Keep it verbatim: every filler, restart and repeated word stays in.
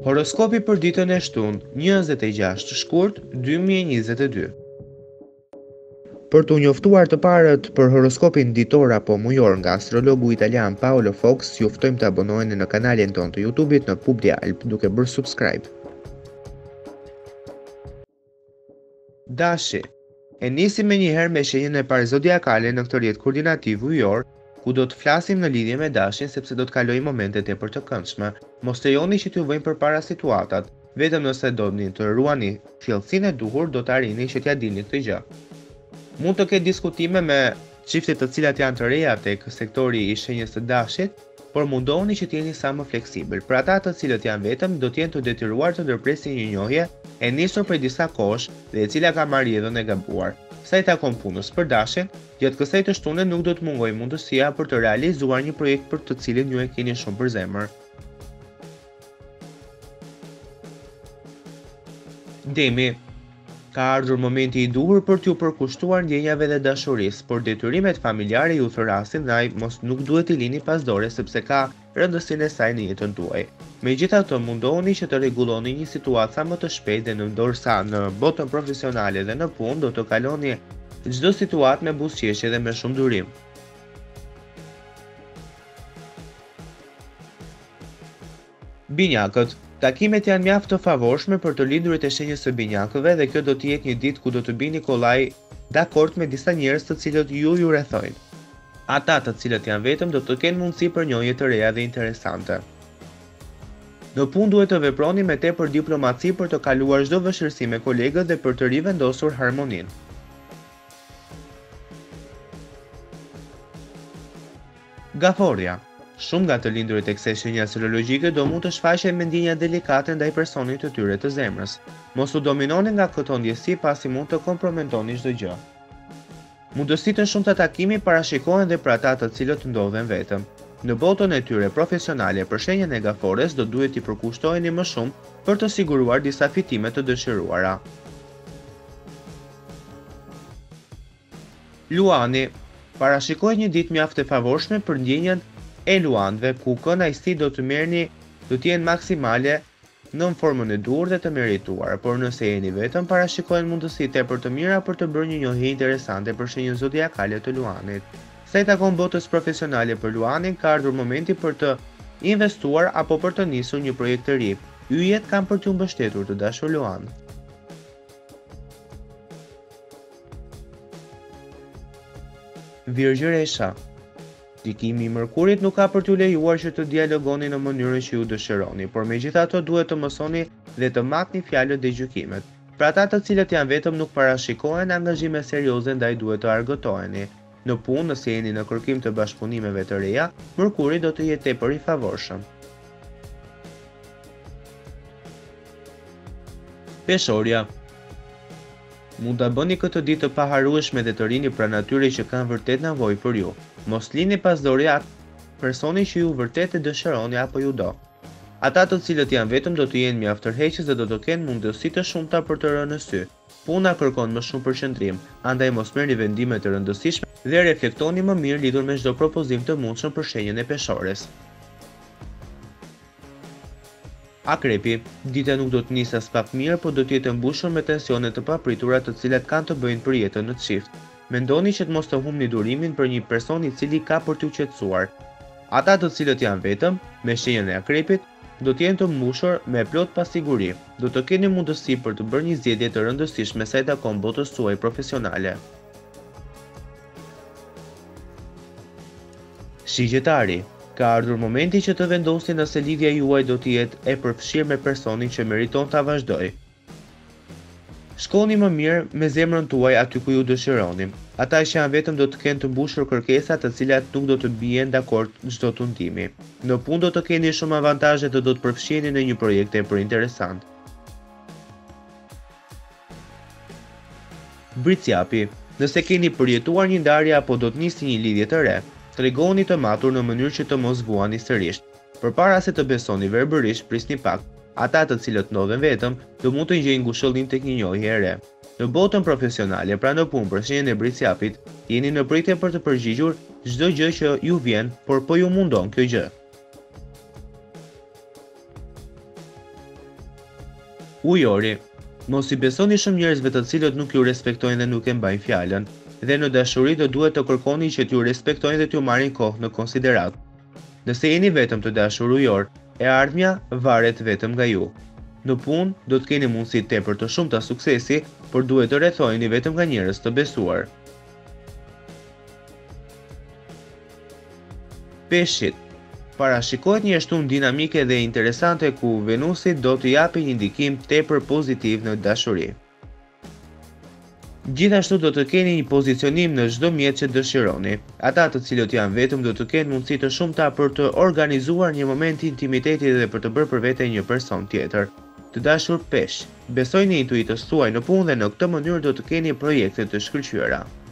Horoskopi për ditën e shtunë, njëzet e gjashtë shkurt, dy mijë e njëzet e dy. Për t'u njoftuar të parët për horoskopin ditor apo mujor nga astrologu italian Paolo Fox, ju ftojmë të abonoheni në kanalin ton të YouTube-it në Publi Alp duke bërë subscribe. Dashi. E nisim me njëherë me shenjën e parë zodiakale në këtë rrjet koordinativ ujor, ku do të flasim në lidhje me dashin sepse do të kaloj momentet e për të këndshme. Mos lejoni që t'ju vëjmë përpara situatat, vetëm nëse doni të ruani thellësinë e duhur, do të arrini që t'ja dini këtë gjë. Mund të ketë diskutime me çifte të cilat janë të reja tek sektori i shenjës së dashit, por mundohuni që t'jeni sa më fleksibël. Për ata të cilët janë vetëm, do t'jenë të detyruar të ndërpresin një njohje e nisur prej disa kohësh dhe e cila ka marrë jetën e gabuar. Sa i takon punës për dashin, gjatë kësaj të shtunë nuk do të mungojë mundësia për të realizuar një projekt për të cilin ju e keni shumë për zemër. Demi. Ka ardhur momenti i duhur për t'ju përkushtuar ndjenjave dhe dashurisë, por detyrimet familjare ju thërasin ndaj mos nuk duhet i lini pas dore sepse ka rëndësinë e saj në jetën tuaj. Megjithatë, mundohuni që të rregulloni një situatë sa më të shpejtë dhe ndërsa në botën profesionale dhe në punë do të kaloni çdo situatë me buzëqeshje dhe me shumë durim. Binjakët. Takimet janë mjaft të favorshme për të lindurit e shenjës së binjakëve dhe kjo do të jetë një ditë ku do të bini kollaj dakord me disa njerëz të cilët ju ju rrethojnë. Ata të cilët janë vetëm do të kenë mundësi për njohje të reja dhe interesante. Në punë duhet të veproni me tepër diplomaci për të kaluar çdo vështirësi me kolegët dhe për të rivendosur harmoninë. Gaforia. Shumë nga të lindurit e kësaj shenje astrologjike do mund të shfaqen me ndjenja delikate ndaj personit të tyre të zemrës. Mos u dominoni nga këto ndjesi pasi mund të komprometoni çdo gjë. Mundësitë të shumta takimi parashikohen dhe për ata të cilët ndodhen vetëm. Në botën e tyre profesionale për shenjën e Gafores do duhet t'i përkushtoheni më shumë për të siguruar disa fitime të dëshiruara. Luani. Parashikohet një ditë mjaft e favorshme për ndjenjën e luanëve, ku kënaqësi do të merrni do të jenë maksimale në formën e duhur dhe të merituar, por nëse jeni vetëm, parashikohen mundësi tepër të mira për të bërë një njohje interesante për shenjën zodiakale të Luanit. Sa i takon botës profesionale për Luanin, ka ardhur momenti për të investuar apo për të nisur një projekt të ri. Yjet kanë për t'ju mbështetur të dashur Luan. Virgjëresha. Ndikimi i Mërkurit nuk ka për t'ju lejuar që të dialogoni në mënyrën që ju dëshironi, por megjithatë duhet të mësoni dhe të makni fjalët dhe gjykimet. Për ata të cilët janë vetëm nuk parashikohen angazhime serioze ndaj duhet të argëtoheni. Në punë, nëse jeni në kërkim të bashkëpunimeve të reja, Mërkuri do të jetë tepër i favorshëm. Peshoria. Mund ta bëni këtë ditë të paharrueshme dhe të rini pranë atyre që kanë vërtet nevojë për ju. Mos lini pas dore atë personi që ju vërtet e dëshironi apo ju do. Ata të cilët janë vetëm do të jenë mjaft tërheqës dhe do të kenë mundësi të shumta për të rënë në sy. Puna kërkon më shumë përqendrim, andaj mos merrni vendime të rëndësishme dhe reflektoni më mirë lidhur me çdo propozim të mundshëm për shenjën e peshores. Akrepi. Dita nuk do të nisë as pak mirë, por do të jetë mbushur me tensione të papritura të cilat kanë të bëjnë për jetën në çift. Mendoni që të mos të humbni durimin për një person i cili ka për t'ju qetësuar. Ata të cilët janë vetëm, me shenjën e akrepit, do të jenë të mbushur me plot pasiguri. Do të keni mundësi për të bërë një zgjedhje të rëndësishme sa i takon botës suaj profesionale. Shigjetari. Ka ardhur momenti që të vendosni nëse lidhja juaj do të jetë e përfshirë me personin që meriton ta vazhdoj. Shkoni më mirë me zemrën tuaj aty ku ju dëshironi. Ata që janë vetëm do të kenë të mbushur kërkesa të cilat nuk do të bien dakord çdo tundimi. Në punë do të keni shumë avantazhe dhe do të përfshiheni në një projekt tepër interesant. Briciapi. Nëse keni përjetuar një ndarje apo do të nisni një lidhje të re, tregoni të matur në mënyrë që të mos vuani sërish. Përpara se të besoni verbërisht, prisni pak. Ata të cilët ndodhen vetëm do mund të gjejnë ngushëllim tek një njohje e re. Në botën profesionale, pra në punë për shenjën e briciapit, jeni në pritje për të përgjigjur çdo gjë që ju vjen, por po ju mundon kjo gjë. Ujori. Mos i besoni shumë njerëzve të cilët nuk ju respektojnë dhe nuk e mbajnë fjalën, dhe në dashuri do duhet të kërkoni që t'ju respektojnë dhe t'ju marrin kohë në konsiderat. Nëse jeni vetëm të dashur ujor, e ardhmja varet vetëm nga ju. Në punë do të keni mundësi tepër të shumta suksesi, por duhet të rrethoheni vetëm nga njerëz të besuar. Peshqit. Parashikohet një shtunë dinamike dhe interesante ku Venusi do të japë një ndikim tepër pozitiv në dashuri. Gjithashtu do të keni një pozicionim në çdo mjet që dëshironi. Ata të cilët janë vetëm do të kenë mundësi të shumta për të organizuar një moment intimiteti dhe për të bërë për vete një person tjetër. Të dashur peshq, besojni intuitës tuaj në punë dhe në këtë mënyrë do të keni projekte të shkëlqyera.